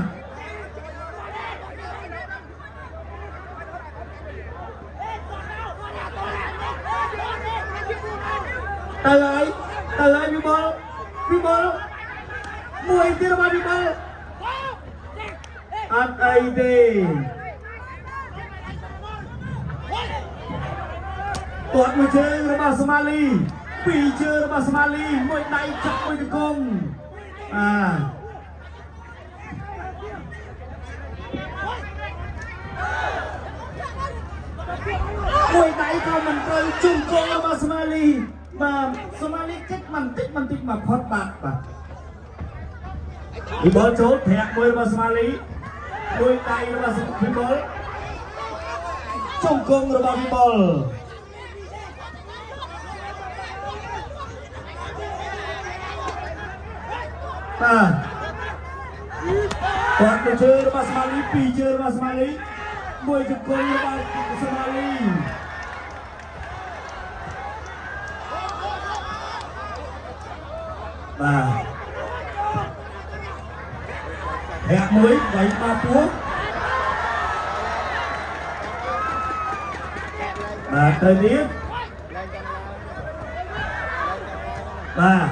ទៅហើយវិបុលមួយទៀតរបស់វិបុលអត់អីទេទាត់មួយជើងរបស់ស្មាលីពីរជើងរបស់ស្មាលីមួយដៃចាប់មួយជង្គង់មួយដៃក៏មិនត្រូវជង្គង់របស់ស្មាលីបាទស្មាលីគិតបន្តិចមកផុតបាត់បាទវិបុលចូលធាក់មួយរបស់ស្មាលីមួយដៃរបស់វិបុលជង្គង់របស់វិបុលបាទគាត់ទៅជើងរបស់ស្មាលីពីរជើងរបស់ស្មាលីមួយជង្គង់របស់ស្មាលីបាទហាក់មួយដៃបាពោះបាទទៅនេះបាទ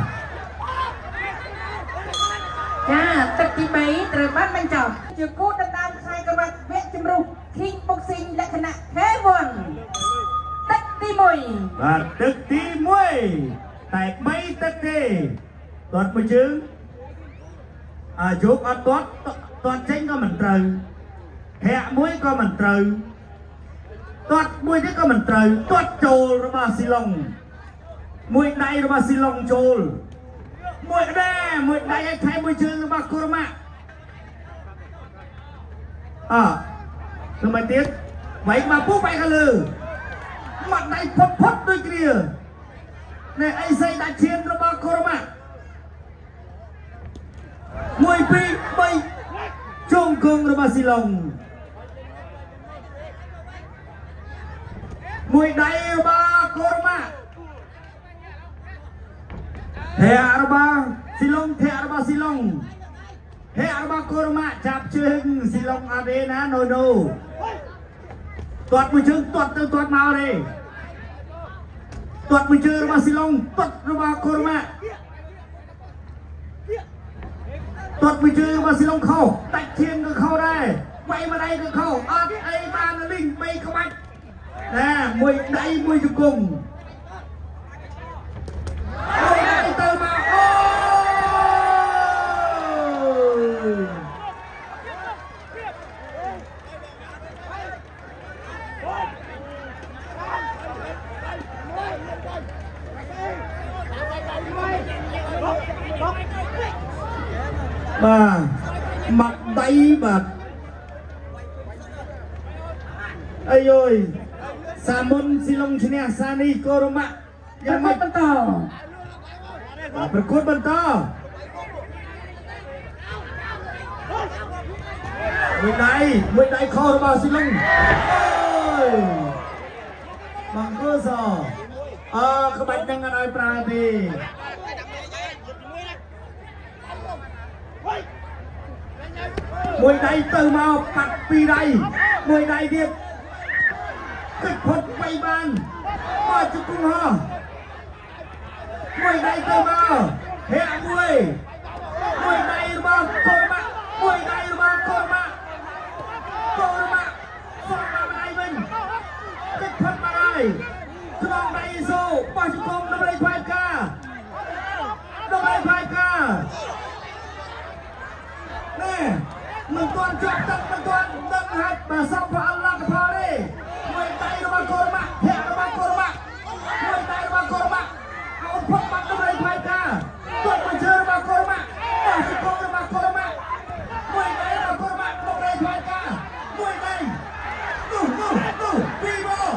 ទឹកទី3ត្រូវបានបញ្ចប់ជាគូដណ្ដើមខ្សែក្រវ៉ាត់វគ្គជម្រុះ King Boxing លក្ខណៈ K1 ទឹកទីទី1 បាទទឹកទី1តែ3ទឹកទេទាត់មួយជើងយកអត់ទាត់ចេញក៏មិនត្រូវធាក់មួយក៏មិនត្រូវទាត់មួយនេះក៏មិនត្រូវទាត់ចូលរបស់ស៊ីឡុងមួយដៃរបស់ស៊ីឡុងចូលមួយដៃឲ្យថែមួយជើងរបស់កូរម៉ាធ្វើម៉េចទៀតបែកមកពុះបែកខាងលើមកដៃផុតដូចគ្នានេះអីសៃដាច់ឈាមរបស់កូរម៉ា1 2 3ជុំគង់របស់ស៊ីឡុងមួយដៃរបស់កូរម៉ាធាក់របស់ស៊ីឡុងធាក់របស់ស៊ីឡុងធាក់របស់កូរម៉ាចាប់ជើងស៊ីឡុងអត់ទេណាណូទាត់មួយជើងទាត់ទៅទាត់មកទេទាត់មួយជើងរបស់ស៊ីឡុងទាត់របស់កូរម៉ាទាត់មួយជើងរបស់ស៊ីឡុងខោដាច់ឈាមក៏ខោដែរវាយមួយដៃក៏ខោអត់អីបានលីង3ក្បាច់ណាមួយដៃមួយជង្គង់មួយដៃទៅមកបាទមកដៃបាទអីយសាមុនស៊ីឡុងឈ្នះសានីកូរម៉ាយ៉ាងម៉េចបន្តប្រកួតបន្តមួយដៃខោរបស់ស៊ីឡុងបងកូសក្បាច់នឹងអត់ឲ្យប្រើទេមួយដៃទៅមកប៉ាត់ពីរដៃមួយដៃទៀតគិតផុតបីបានមកជង្គង់ហោះមួយដៃទៅមកធាក់មួយដៃរបស់កូរម៉ាមួយដៃរបស់កូរម៉ាសុំមកដៃវិញគិតផុតមកហើយក្នុងដៃសូបោះជង្គង់ដើម្បីផាយការនេះមិនទាន់ជាប់ទឹកមិនទាន់ដឹងហាត់បើសំផលឡកផលទេមួយដៃរបស់កូរម៉ាធាក់របស់កូរម៉ាមួយដៃរបស់កូរម៉ាអោផុតបាត់ដើម្បីផាយការទាត់មួយជើងរបស់កូរម៉ាបោះជង្គង់របស់កូរម៉ាមួយដៃរបស់កូរម៉ាដើម្បីផាយការមួយដៃនោះវីវ៉ូ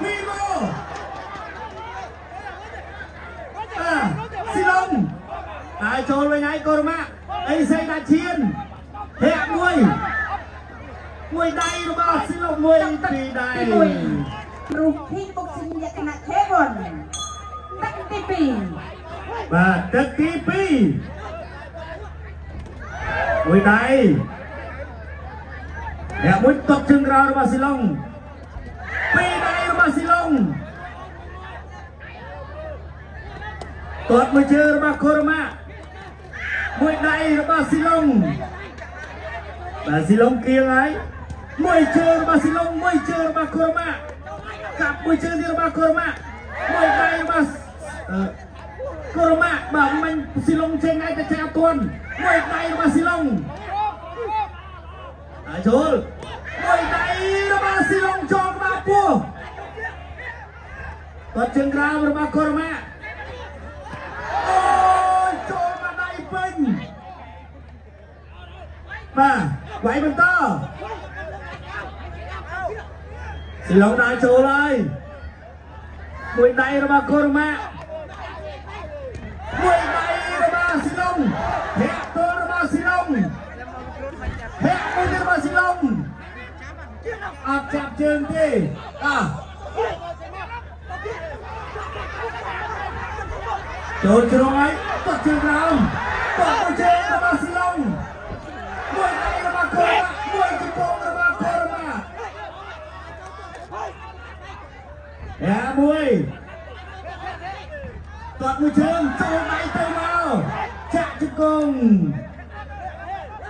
ស៊ីឡុងហើយចូលវិញហើយកូរម៉ាអីសៃដាច់ឈាមធាក់មួយដៃរបស់ស៊ីឡុងមួយពីរដៃរូបធីបុកស៊ីលក្ខណៈខេវ៉ុនទឹកទី2 បាទទឹកទី2មួយដៃធាក់មួយតបជើងក្រោយរបស់ស៊ីឡុងពីរដៃរបស់ស៊ីឡុងទាត់មួយជើងរបស់កូរម៉ាមួយដៃរបស់ស៊ីឡុងបាទស៊ីឡុងគៀងហើយមួយជើងរបស់ស៊ីឡុងមួយជើងរបស់កូរម៉ាកាប់មួយជើងទៀតរបស់កូរម៉ាមួយដៃរបស់កូរម៉ាបាទមិនស៊ីឡុងចេញឲ្យតែចាប់ទាន់មួយដៃរបស់ស៊ីឡុងចូលមួយដៃរបស់ស៊ីឡុងចូលមកពោះទាត់ជើងក្រោមរបស់កូរម៉ាចូលមកដៃពេញបាទវាយបន្តស៊ីឡុងដើរចូលហើយមួយដៃរបស់កូរម៉ាមួយដៃរបស់ស៊ីឡុងធាក់ទល់របស់ស៊ីឡុងធាក់មួយរបស់ស៊ីឡុងអត់ចាប់ជើងទេចូលជ្រុងហើយទាត់ជើងក្រោមទាត់មួយជើងរបស់ស៊ីឡុងមួយដៃរបស់កូរម៉ាមួយជង្គង់របស់កូរម៉ាមួយទាត់មួយជើងចូលដៃទៅមកចាក់ជង្គង់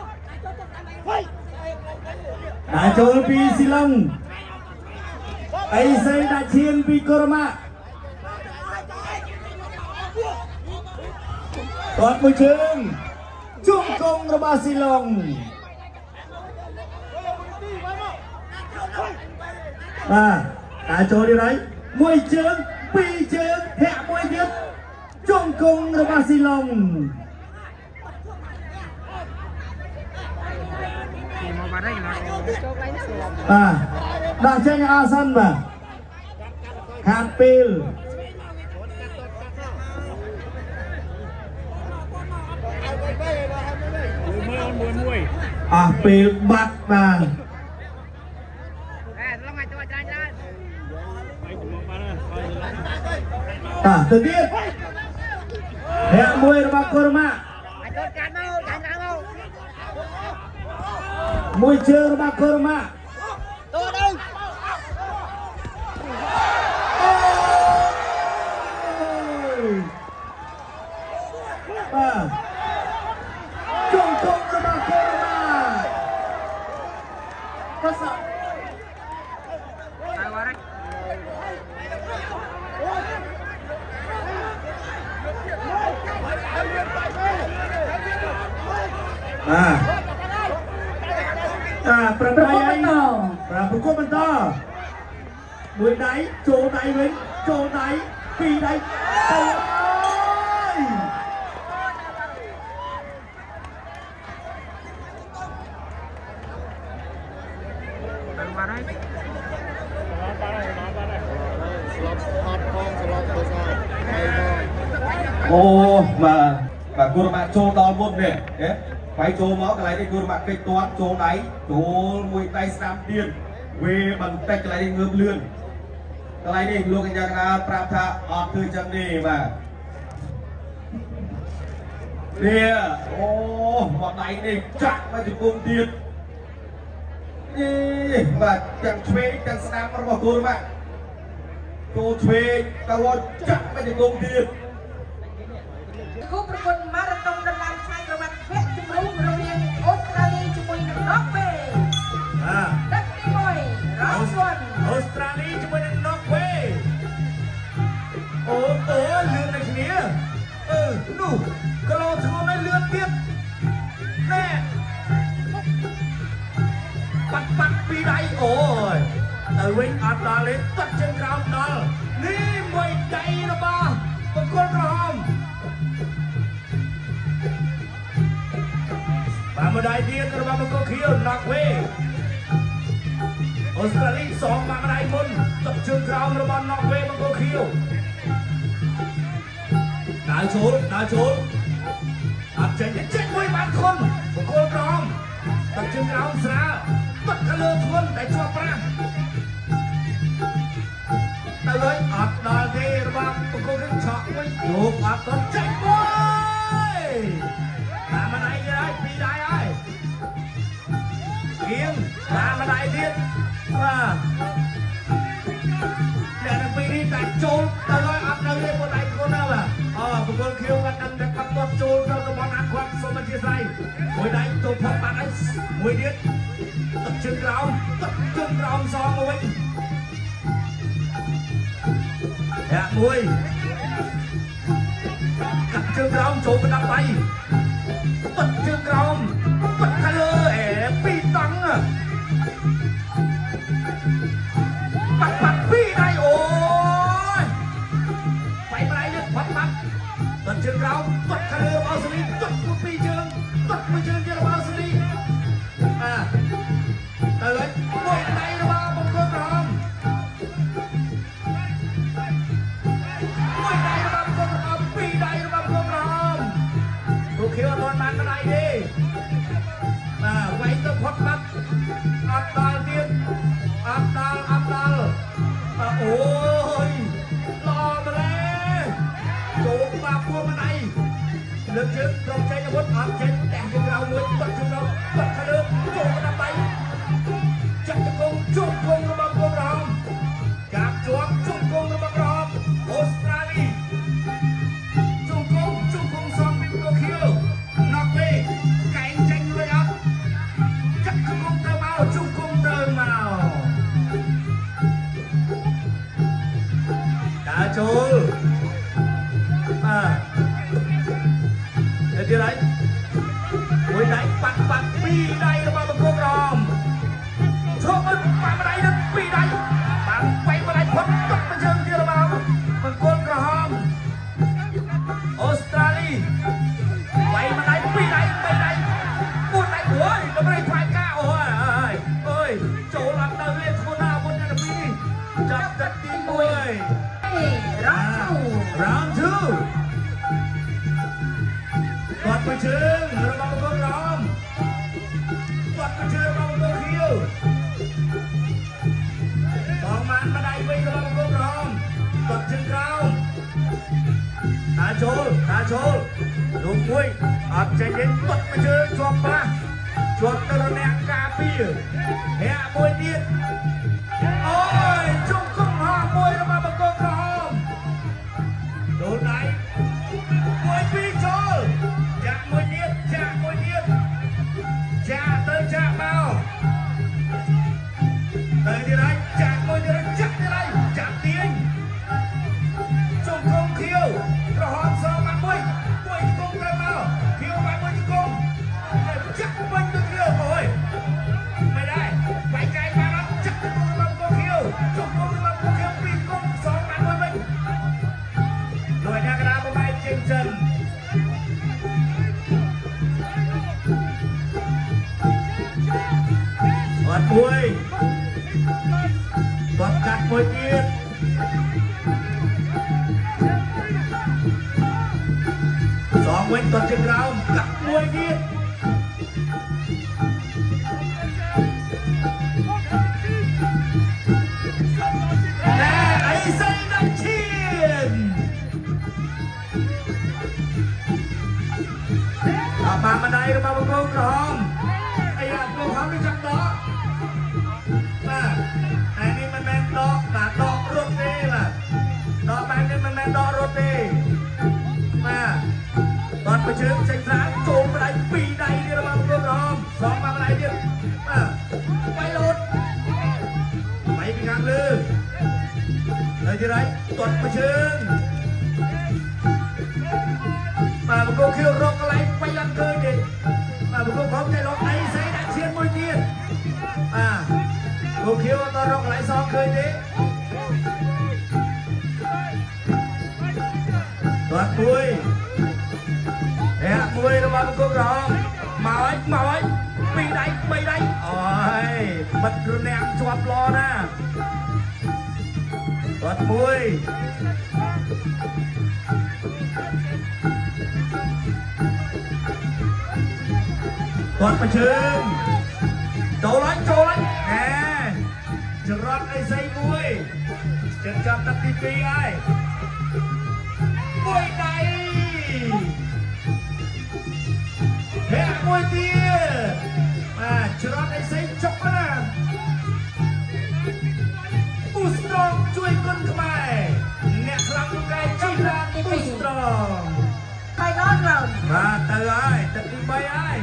ដើរចូលពីស៊ីឡុងអីសេងដាក់ឈានពីកូរ៉ាម៉ាគាត់មួយជើងជុំកងរបស់ស៊ីឡុងការចូលនេះហើយមួយជើងពីរជើងធាក់មួយទៀតជុំកងរបស់ស៊ីឡុងដាក់ចេញអាសិនបាទខាងពេលពេលបាត់បាទទៅទៀតអ្នកមួយរបស់កូរ៉ាម៉ាមួយជើងរបស់កូរ៉ាម៉ាជុំកងរបស់កូរ៉ាម៉ាក៏សក់ប្រប្រែងប្រគំបន្តមួយដៃចូលដៃវិញចូលដៃពីរដៃទៅអូបាទគូរ៉ាម៉ាចូលដល់មុននេះបាយចូលមកកន្លែងនេះគូរ៉ាម៉ាគេទាត់ចូលដៃចូលមួយដៃស្ដាំទៀតវេបន្តិចកន្លែងនេះងើបលឿនកន្លែងនេះលោកកញ្ញាកណ្ដាលប្រាប់ថាអត់ធ្វើចឹងទេបាទនេះអូមកដៃនេះចាក់មកជង្គង់ទៀតនេះបាទទាំងឆ្វេងទាំងស្ដាំរបស់គូរ៉ាម៉ាចូលឆ្វេងទៅចាក់មកជង្គង់ទៀតគូប្រកួតម៉ារ៉ាតុងដណ្ដើមឆ្ងាយរង្វាន់វគ្គជំរុំរវាងអូស្ត្រាលីជាមួយនឹងណ័រវេទឹកទី1អូស្ត្រាលីជាមួយនឹងណ័រវេអូលឿនដូចគ្នានោះក្លោធ្ងន់ឲ្យលឿនទៀតណែបាត់ពីដៃអូយទៅវិញអត់ដល់ទេទឹកជើងក្រោមដល់នេះមួយដៃរបស់បង្គោលក្រហមបាទមួយដៃទៀតរបស់បង្គោលខៀវណ័រវេអូស្ត្រាលីសងបាក់ដៃមុនទឹកជើងក្រោមរបស់ណ័រវេបង្គោលខៀវដើរចូលអត់ចេញមួយបានខុនបង្គោលក្រហមទឹកជើងក្រោមស្រាលទឹកកលើធ្ងន់តែជាប់ប្រាំទៅវិញអត់ដល់ទេរបស់បង្គោលខៀវឆក់មួយយកអត់ទៅចេញមួយតាមម្ដាយទៀតហើយពីរដៃហើយគៀងតាមម្ដាយទៀតបាទអ្នកទាំងពីរនេះតែចូលទៅហើយអត់នៅទេមួយដៃខ្លួនណាបាទបង្គោលខៀវគាត់ដឹងតែកាត់ទាត់ចូលទៅរបស់អាគាត់សូមអធិស្ឋានមួយដៃចូលផុតបាត់ហើយមួយទៀតទឹកជើងក្រោមសងមកវិញអ្នកមួយកាត់ជើងក្រោមចូលកណ្ដាប់ដៃទឹកជើងក្រោមទឹកខាងលើពីរតង់បាត់ពីរដៃអូយបែបម្ដាយនេះបាត់ទឹកជើងក្រោមទឹកខាងលើរបស់អូស្ត្រាលីទឹកពីរជើងទឹកមួយជើងទៀតរបស់អូស្ត្រាលីទៅលេមួយដៃរបស់បង្គោលក្រហមមួយដៃរបស់បង្គោលក្រហមពីរដៃរបស់បង្គោលក្រហមលោកខៀវអត់បានម្ដាយទេបាទវាយទៅផុតបាត់អត់ដល់ទៀតអត់ដល់អូយល្អម្លេះចូលបាពួរម្ដាយលើកជើងត្រង់ចេញអាវុធអត់ចេញតែជើងក្រោមមួយទឹកជើងក្រោមទឹកខាងលើចូលកណ្ដាប់ដៃចាក់ជង្គង់ជុំគង់របស់ក្រហមកាប់ជាប់ជុំគង់របស់ក្រហមអូស្ត្រាលីជុំគង់សងពីបង្គោលខៀវណ័រវេកែងចេញលុយអត់ចាក់ជង្គង់ទៅមកជុំគង់ទៅមកដៃរបស់បង្គំក្រហមឈប់មិនបានម្ដាយនឹងពីរដៃបានបែកម្ដាយផុតទុកមកជើងទៀតរបស់បង្គំក្រហមអូស្ត្រាលីបែកម្ដាយពីរដៃ3ដៃ4ដៃអូយដល់ប្រេខ្លាយកាអូយអើយចូលអត់ទៅវាធ្ងន់ណាស់មុនដល់ពីចាប់ទឹកទី1 round 2គាត់មកជើងរបស់បង្គំក្រហមគាត់មកជើងរបស់បង្គំខៀវបងបានម្ដាយវិញរបស់បង្គំក្រហមគាត់ជើងក្រោមតាចូលលោកមួយអត់ចេញទេគាត់មកជើងជាប់ប្រាស់ជាប់ទៅរអ្នកការពារហាក់មួយទៀតអូយជុំគុំហោះមួយរបស់បង្គំក្រហមដូនដៃមួយពីរចូលចាក់មួយទៀតចាក់ទៅចាក់មកទៅទៀតហើយចាក់មួយទៀតចាក់ទៀតហើយចាក់ទាញជុំគុំខៀវក្រហមសបានមួយគុំទៅមកខៀវបានមួយគុំចាក់វិញទៅខៀវអូយមិនដែរបែកកាយបានអត់ចាក់ទៅរបស់គុំខៀវជុំគុំរបស់គុំខៀវពីរគុំសបានមួយវិញលួយអ្នកកណ្ដាលបែកជើងចិនអត់មួយគាត់កាត់មួយទៀតសងវិញគាត់ជើងក្រោមកាត់មួយទៀតតែអីសៃដាច់ឈៀនអបបានម្ដាយរបស់បង្គំក្រហមអីអាបង្គំក្រហមនេះចាក់ដកបាទតែនេះមិនមែនដកបាទដករត់ទេបាទដកបែបនេះមិនមែនដករត់ទេបាទគាត់មកជើងចេញស្រាលចូលម្ដាយពីរដៃទៀតរបស់បង្គំក្រហមសងបានម្ដាយទៀតបាទបាយលោតបាយពីខាងលើហើយទៀតហើយគាត់មកជើងបាទបង្គំខៀវរកកន្លែងបាយអត់ឃើញទេបាទបង្គំក្រហមតែលោកអីស្អីដាក់ឈានមួយទៀតបាទបង្គំខៀវអត់រកកន្លែងសងឃើញទេគាត់មួយហាក់មួយរបស់បង្គំក្រហមមកហើយពីរដៃ3ដៃអូយបិទរនាំងជាប់ឡណាគាត់មួយគាត់មកជើងចូលហើយហេចរត់អីស្អីមួយជើងចាប់ទឹកទី2ហើយមួយដៃហេមួយទៀតបាទចរត់អីស្អីចុកណាអ៊ូស្ត្រងជួយគុណខ្មែរអ្នកខ្លាំងលោកកែជីឡានអ៊ូស្ត្រងហើយដល់ឡើងបាទទៅហើយទឹកទី3ហើយ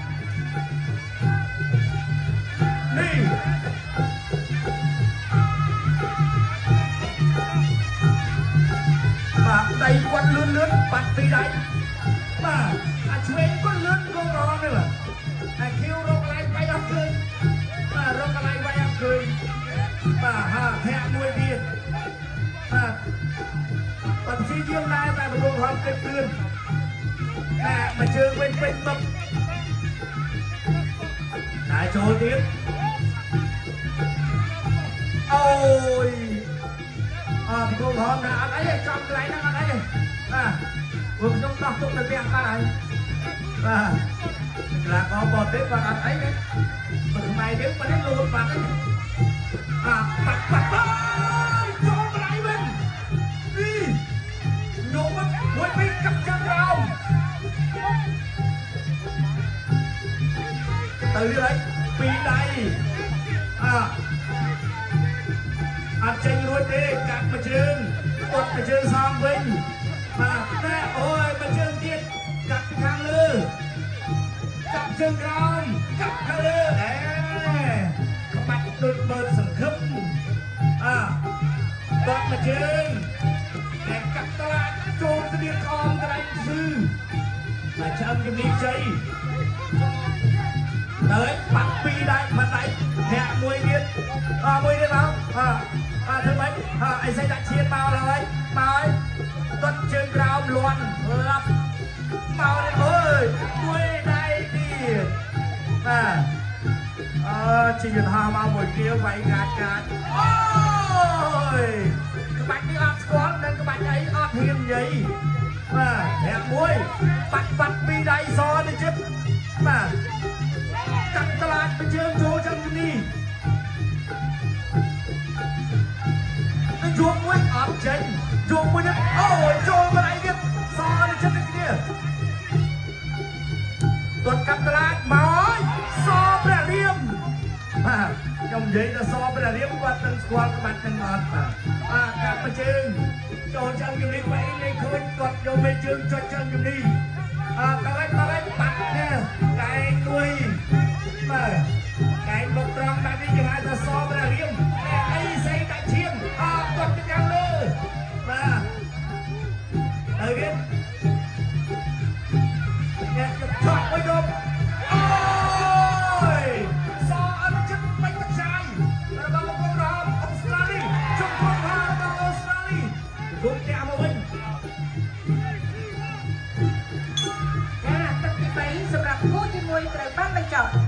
នេះបាទដៃគាត់លឿនបាត់ពីរដៃបាទអាឆ្វេងគាត់លឿនគងរហនេះបាទអាខៀវរកកន្លែងបាយអត់ឃើញបាទរកកន្លែងបាយអត់ឃើញបាទហាធាក់មួយទៀតបាទគាត់ព្យាយាមដែរតែបង្គំក្រហមគិតលឿនតែមកជើងវិញពេញទឹកតែចូលទៀតអូយបង្គំក្រហមណាអត់អីទេចំកន្លែងហ្នឹងអត់អីទេបាទពួកខ្ញុំដោះទុកនៅផ្ទះបានហើយបាទកីឡាករបរទេសគាត់អត់អីទេបើខ្មែរយើងមិនលូតបាត់ទេបាត់ចូលកន្លែងវិញនេះញោមមួយពីរកាប់ជើងក្រោមទៅទៀតហើយពីរដៃអត់ចេញរួចទេកាត់មួយជើងគាត់មួយជើងសងវិញបាទតែអូយមួយជើងទៀតកាត់ពីខាងលើកាត់ជើងក្រោមកាត់ខាងលើក្បាច់ដូចបើកសង្ឃឹមគាត់មួយជើងតែកាត់តឡាចូលទៅទៀតក្អមកន្លែងស៊ឺតែចាំជំនាញជ័យ tới bắt pi đây mặt này nhẹ mùi điên máu thứ mấy anh sẽ đặt chiên màu rồi tuần chơi ground luôn màu này ơi mùi đây đi chỉ nhìn hoa màu mùi kia vậy gạt ôi cái bánh đi ọt squat nên cái bánh ấy ọt hiền vậy hẹp mùi bắt pi đây so đi chứ mà căngตลาดไปเชิญโจจังนี่chuông mũi áp chân chuông mũi nhất ôiโจมาไหนเนี่ยซอในชั้นนี้เนี่ยตรวจกันตลาดมาซอประเรียมยมใหญ่จะซอประเรียมวัดตั้งสควอตบัดตั้งอดการไปเชิญโจจังอยู่นี่ไปในคืนกดโยมไปเชิญโจจังอยู่นี่ตะไลปัดเนี่ยไก่ตุยไก่บกตรองแบบนี้ยังไงจะซอประเรียมไอ้ใส่ตะเชียงกดกันยังเลยมากันเนี่ยจะถอดไปดมโอ้ยซออันจะไปกระจายแล้วบางคนรอออสเตรเลียชุมพรพามาออสเตรเลียถูกแกมาวิ่งตัดที่ไปสำหรับผู้ที่มวยเตะบ้านบรรจบ